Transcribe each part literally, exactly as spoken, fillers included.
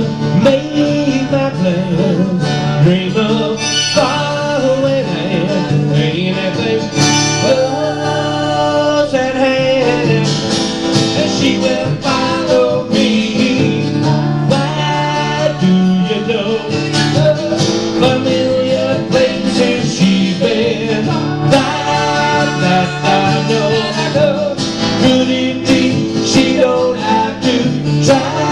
make my plans, dream of faraway land, anything close at hand, and she will follow me. Why do you know familiar places she's been? That, that I know, I know. Could it be she don't have to try?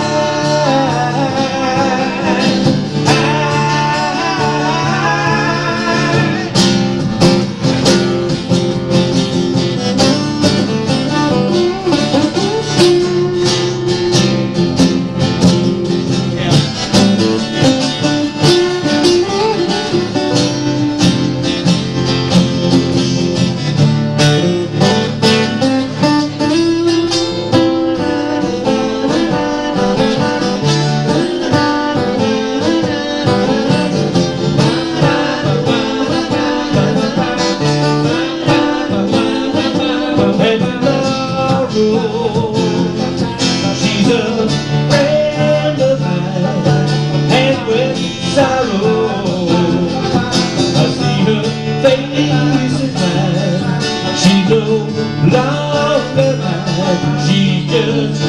She's a friend of mine, and with sorrow I see her face at night. She's no longer mine, she's just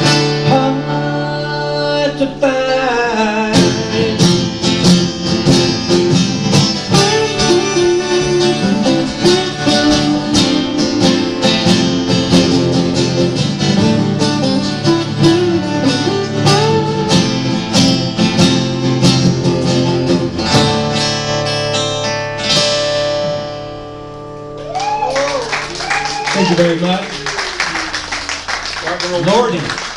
hard to find. Thank you very much. Lordy.